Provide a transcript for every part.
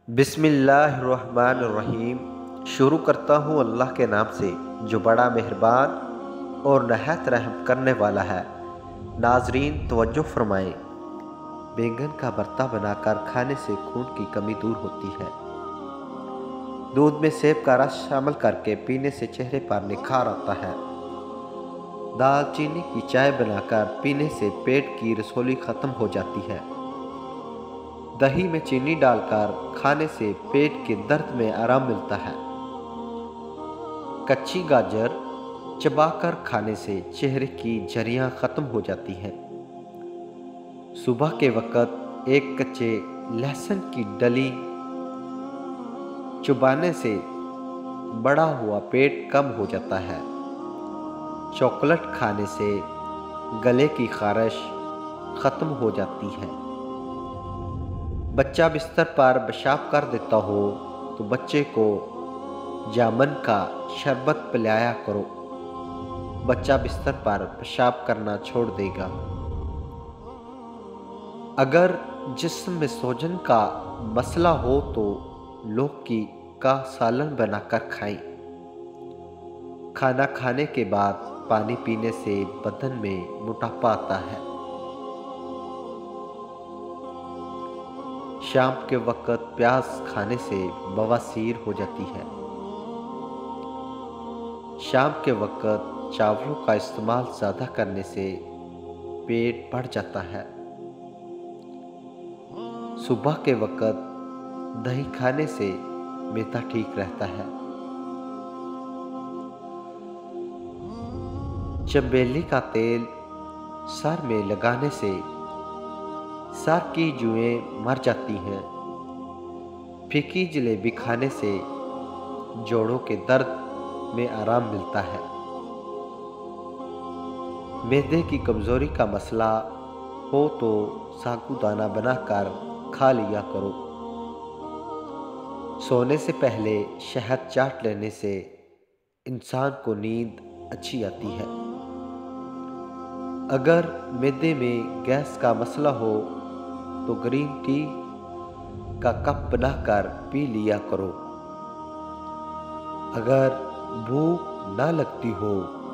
बिस्मिल्लाहिर्रहमानिर्रहीम। शुरू करता हूँ अल्लाह के नाम से जो बड़ा मेहरबान और नहायत रहम करने वाला है। नाजरीन तवज्जो फरमाएं। बैंगन का भरता बनाकर खाने से खून की कमी दूर होती है। दूध में सेब का रस शामिल करके पीने से चेहरे पर निखार आता है। दालचीनी की चाय बनाकर पीने से पेट की रसौली खत्म हो जाती है। दही में चीनी डालकर खाने से पेट के दर्द में आराम मिलता है। कच्ची गाजर चबाकर खाने से चेहरे की झुर्रियां खत्म हो जाती हैं। सुबह के वक्त एक कच्चे लहसुन की डली चबाने से बड़ा हुआ पेट कम हो जाता है। चॉकलेट खाने से गले की खारिश खत्म हो जाती है। बच्चा बिस्तर पर पेशाब कर देता हो तो बच्चे को जामुन का शरबत पिलाया करो। बच्चा बिस्तर पर पेशाब करना छोड़ देगा। अगर जिस्म में सूजन का मसला हो तो लौकी का सालन बनाकर खाएं। खाना खाने के बाद पानी पीने से बदन में मोटापा आता है। शाम के वक्त प्याज खाने से बवासीर हो जाती है। शाम के वक्त चावलों का इस्तेमाल ज़्यादा करने से पेट बढ़ जाता है। सुबह के वक्त दही खाने से मैदा ठीक रहता है। चमेली का तेल सर में लगाने से सर की जुएं मर जाती हैं। फीकी जलेबी खाने से जोड़ों के दर्द में आराम मिलता है। मैदे की कमजोरी का मसला हो तो साबूदाना बनाकर खा लिया करो। सोने से पहले शहद चाट लेने से इंसान को नींद अच्छी आती है। अगर मैदे में गैस का मसला हो तो ग्रीन टी का कप बनाकर पी लिया करो। अगर भूख ना लगती हो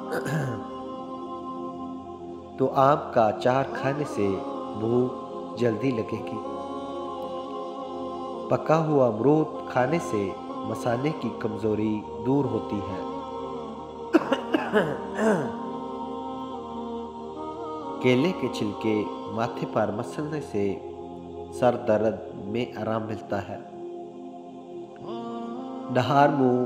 तो आम का अचार खाने से भूख जल्दी लगेगी। पका हुआ अमरूद खाने से मसाले की कमजोरी दूर होती है। केले के छिलके माथे पर मसलने से सर दर्द में आराम मिलता है। नहार मुंह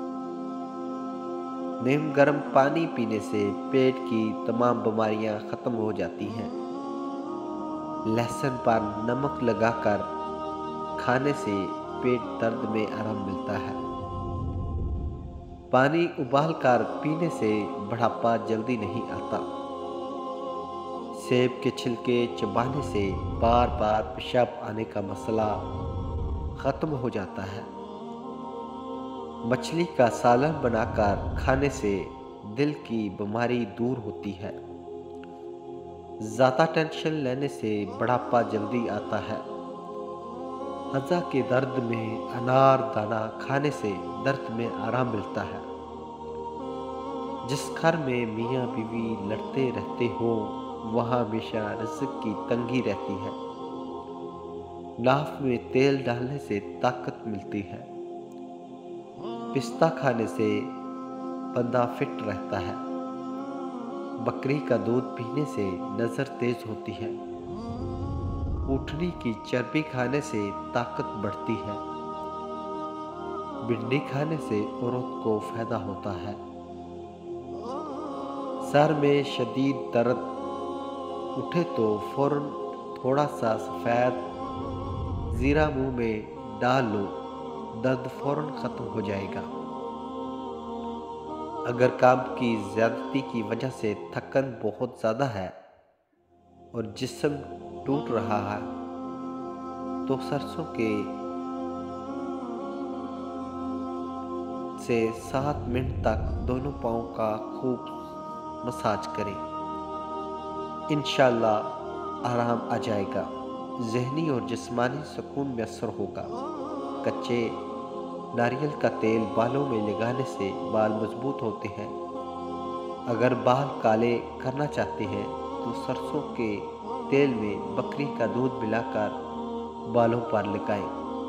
नीम गर्म पानी पीने से पेट की तमाम बीमारियां खत्म हो जाती हैं। लहसुन पर नमक लगाकर खाने से पेट दर्द में आराम मिलता है। पानी उबालकर पीने से बुढ़ापा जल्दी नहीं आता। सेब के छिलके चबाने से बार बार पेशाब आने का मसला खत्म हो जाता है। मछली का सालन बनाकर खाने से दिल की बीमारी दूर होती है। ज़्यादा टेंशन लेने से बुढ़ापा जल्दी आता है। हज़ा के दर्द में अनार दाना खाने से दर्द में आराम मिलता है। जिस घर में मियाँ बीवी लड़ते रहते हो वहाँ हमेशा रिज़्क़ की तंगी रहती है। नाक में तेल डालने से ताकत मिलती है। पिस्ता खाने से बंदा फिट रहता है। बकरी का दूध पीने से नज़र तेज होती है। ऊँटनी की चर्बी खाने से ताकत बढ़ती है। भिंडी खाने से औरत को फायदा होता है। सर में शदीद दर्द उठे तो फौरन थोड़ा सा सफ़ेद ज़ीरा मुंह में डाल लो, दर्द फौरन ख़त्म हो जाएगा। अगर काम की ज़्यादती की वजह से थकन बहुत ज़्यादा है और जिस्म टूट रहा है तो सरसों के से 7 मिनट तक दोनों पाँव का खूब मसाज करें। इंशाअल्लाह आराम आ जाएगा। ज़हनी और जिस्मानी सुकून मैसर होगा। कच्चे नारियल का तेल बालों में लगाने से बाल मजबूत होते हैं। अगर बाल काले करना चाहते हैं तो सरसों के तेल में बकरी का दूध मिलाकर बालों पर लगाएं।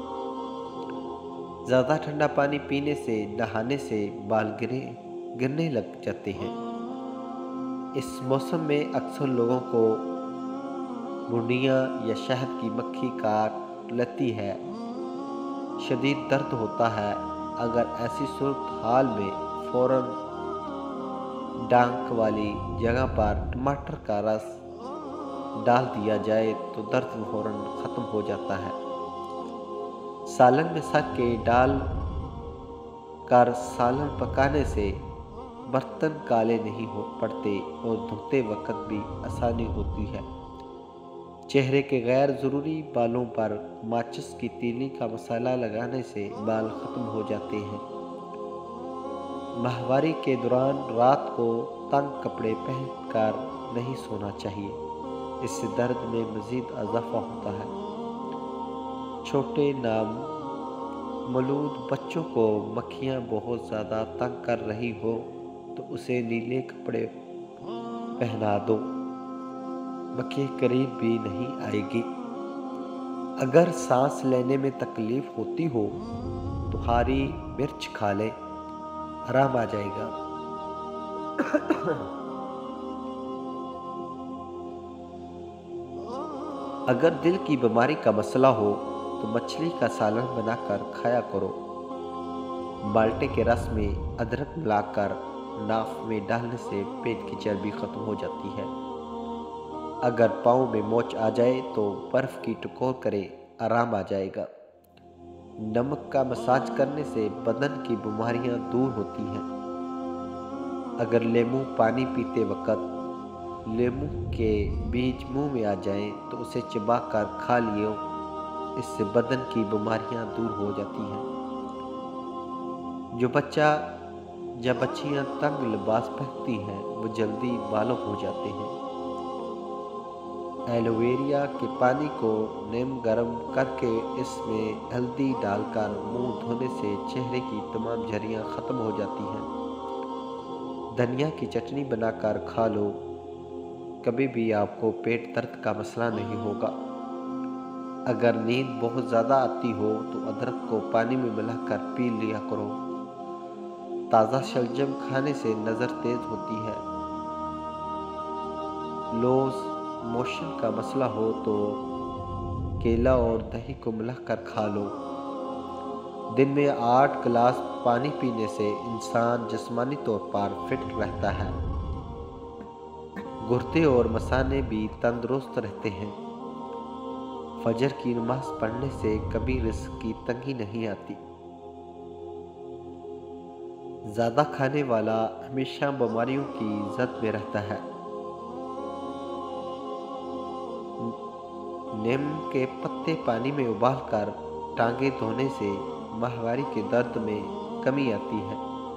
ज़्यादा ठंडा पानी पीने से, नहाने से बाल गिरने लग जाते हैं। इस मौसम में अक्सर लोगों को मुर्नियाँ या शहद की मक्खी काट लेती है, शदीद दर्द होता है। अगर ऐसी सूरत हाल में फौरन डांक वाली जगह पर टमाटर का रस डाल दिया जाए तो दर्द फौरन ख़त्म हो जाता है। सालन में सके डाल कर सालन पकाने से बर्तन काले नहीं हो पड़ते और धोते वक्त भी आसानी होती है। चेहरे के गैर ज़रूरी बालों पर माचिस की तीली का मसाला लगाने से बाल ख़त्म हो जाते हैं। माहवारी के दौरान रात को तंग कपड़े पहनकर नहीं सोना चाहिए, इससे दर्द में मज़ीद इजाफा होता है। छोटे नामौलूद बच्चों को मक्खियाँ बहुत ज़्यादा तंग कर रही हो तो उसे नीले कपड़े पहना दो, मक्खी करीब भी नहीं आएगी। अगर सांस लेने में तकलीफ होती हो तो हरी मिर्च खा लें, आराम आ जाएगा। अगर दिल की बीमारी का मसला हो तो मछली का सालन बनाकर खाया करो। माल्टे के रस में अदरक मिलाकर नाक में डालने से पेट की चर्बी खत्म हो जाती है। अगर पाँव में मोच आ जाए तो बर्फ़ की टकोर करें, आराम आ जाएगा। नमक का मसाज करने से बदन की बीमारियां दूर होती हैं। अगर लेमू पानी पीते वक्त लेमू के बीज मुंह में आ जाएं तो उसे चबाकर खा लियो, इससे बदन की बीमारियां दूर हो जाती हैं। जो बच्चा या बच्चियां तंग लिबास पहनती हैं वो जल्दी बालग हो जाते हैं। एलोवेरा के पानी को नीम गर्म करके इसमें हल्दी डालकर मुंह धोने से चेहरे की तमाम झुर्रियां ख़त्म हो जाती हैं। धनिया की चटनी बनाकर खा लो, कभी भी आपको पेट दर्द का मसला नहीं होगा। अगर नींद बहुत ज़्यादा आती हो तो अदरक को पानी में मिलाकर पी लिया करो। ताज़ा शलजम खाने से नज़र तेज़ होती है। लूज मोशन का मसला हो तो केला और दही को मिलाकर खा लो। दिन में 8 गिलास पानी पीने से इंसान जिस्मानी तौर पर फिट रहता है। गुर्दे और मसाने भी तंदुरुस्त रहते हैं। फजर की नमाज पढ़ने से कभी रिज़्क की तंगी नहीं आती। ज़्यादा खाने वाला हमेशा बीमारियों की जद में रहता है। नीम के पत्ते पानी में उबालकर टांगे धोने से माहवारी के दर्द में कमी आती है।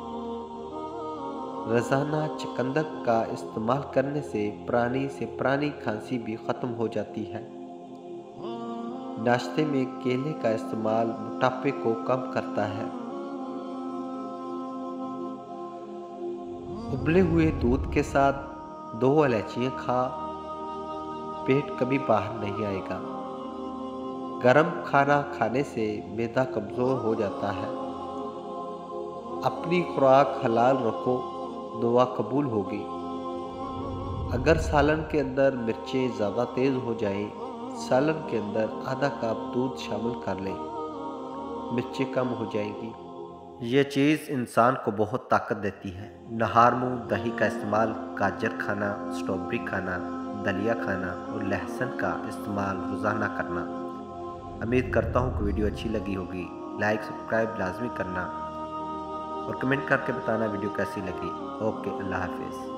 रोज़ाना चुकंदर का इस्तेमाल करने से पुरानी खांसी भी ख़त्म हो जाती है। नाश्ते में केले का इस्तेमाल मोटापे को कम करता है। उबले हुए दूध के साथ 2 इलायचियाँ खा, पेट कभी बाहर नहीं आएगा। गरम खाना खाने से मैदा कमज़ोर हो जाता है। अपनी खुराक हलाल रखो, दुआ कबूल होगी। अगर सालन के अंदर मिर्चें ज़्यादा तेज़ हो जाएं, सालन के अंदर आधा कप दूध शामिल कर लें, मिर्चें कम हो जाएंगी। ये चीज़ इंसान को बहुत ताकत देती है। नहार मुँह दही का इस्तेमाल, गाजर खाना, स्ट्रॉबेरी खाना, दलिया खाना और लहसुन का इस्तेमाल रोज़ाना करना। उम्मीद करता हूँ कि वीडियो अच्छी लगी होगी। लाइक सब्सक्राइब लाजमी करना और कमेंट करके बताना वीडियो कैसी लगी। ओके, अल्लाह हाफिज़।